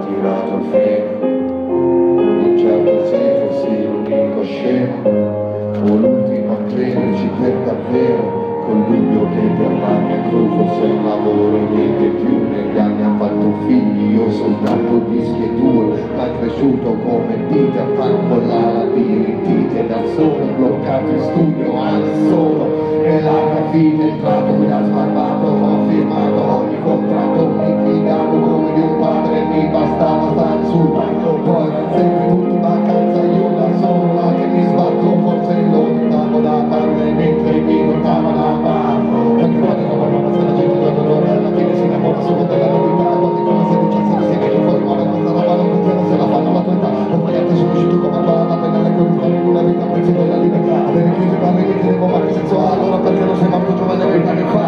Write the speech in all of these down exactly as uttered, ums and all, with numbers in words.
tirato il freno. In certo se fossi l'unico scemo o l'ultimo a crederci per davvero, col dubbio che per la mia cru fosse un lavoro e niente più. Negli anni ha fatto figli, io soltanto dischi e due, ma è cresciuto come Peter Pan con la labirintite, da solo bloccato in studio al solo. E la fine il tratto mi ha sbarbato, ho firmato ogni contratto, mi fidavo come di un padre, mi bastava stare sul banco, poi erano sempre tutti in vacanza, io da solo là che mi sbatto, forse lo tentavo da parte mentre mi notava la mano, perché quando non parlava se la gente da dolore alla fine si innamora solo della novità, quasi come se dicessero si vede fuori male, questa roba non funziona se la fanno la tua età, ho sbagliato, sono uscito come balla, penale con il storia di una vita, prezzo della libertà, avere crisi parli mi chiedevo ma che senso ha, allora perché non sei morto giovane vent'anni fa?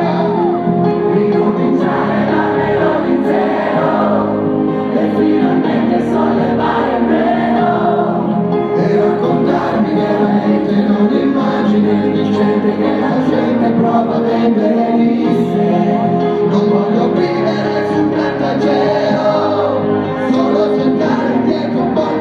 Ricominciare davvero di zero e finalmente sollevare il velo E raccontarmi veramente non immagini dicendo che la gente prova a vendere di sé. Non voglio vivere su un grattacielo, solo cercare dietro un po' il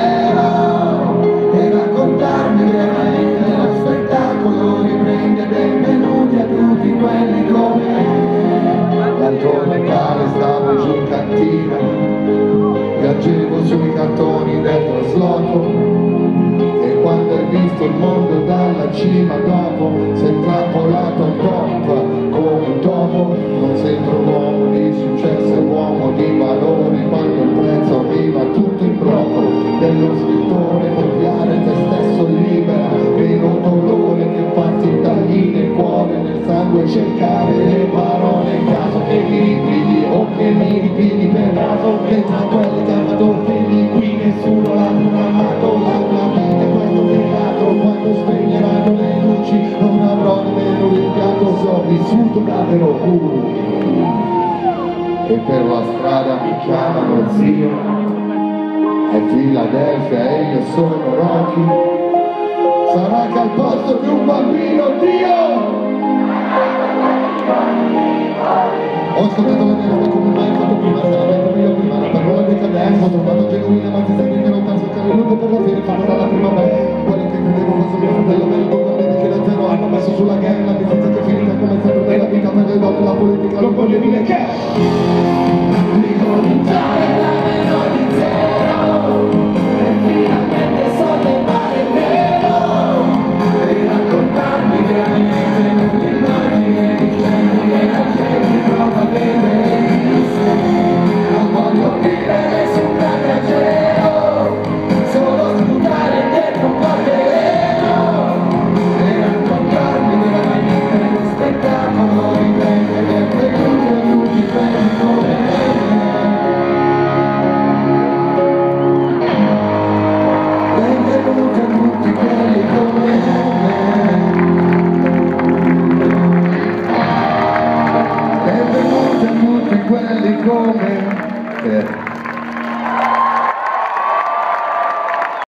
veleno. E raccontarmi veramente lo spettacolo riprende benvenuti a tutti quelli come l'altro Natale stavo giù in cantina, piangevo sui cartoni del trasloco, e quando hai visto il mondo dalla cima dopo sei intrappolato al top come un topo. Non sembra un uomo di successo, è un uomo di valore, quando il prezzo arriva tutto in blocco dello scrittore. Copiare te stesso libera meno dolore che farti tagli nel cuore, nel sangue, cercare le parole in caso che mi ripigli o che mi ripigli per caso, che tra quelli che hanno figli qui nessuno l'ha amato. La mia vita è questo teatro, quando spegneranno le luci non avrò nemmeno rimpianto se ho vissuto davvero. uh. E per la strada mi chiamano zio, è Philadelphia e io sono Rocky, sarà che al posto di un bambino Dio. Ho ascoltato la mia roba come mai fatto prima, se la metto io prima, la parola decadenza, ho trovato genuina, ma ti senti che non penso che ero lungo per la fine, fatta dalla prima me, quelli che credevo fosse mio fratello, me due bambini che da zero hanno messo sulla gang, la distanza che è finita come sempre nella vita, per le donne la politica, non voglio dire che ricominciare davvero di zero e finalmente sollevare il velo e raccontarmi veramente l'immagine di gente che la gente prova a vedere di sé. Non voglio vivere su un grattacielo, solo sputare dietro un po' di veleno e raccontarmi veramente lo spettacolo riprende benvenuti a tutti quelli come me. Benvenuti a tutti quelli come me. Benvenuti a tutti quelli come te.